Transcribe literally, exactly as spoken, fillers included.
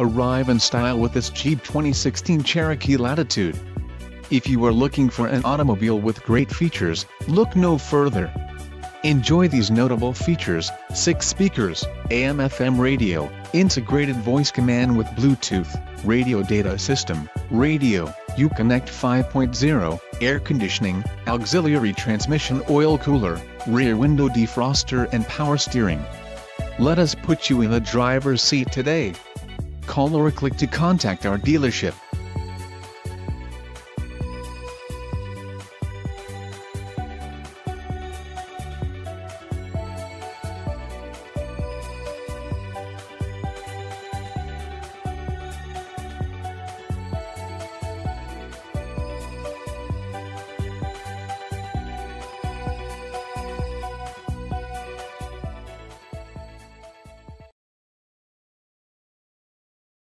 Arrive in style with this Jeep twenty sixteen Cherokee Latitude. If you are looking for an automobile with great features, look no further. Enjoy these notable features: six speakers, A M F M radio, integrated voice command with Bluetooth, radio data system, radio, Uconnect five point oh, air conditioning, auxiliary transmission oil cooler, rear window defroster and power steering. Let us put you in the driver's seat today. Call or click to contact our dealership.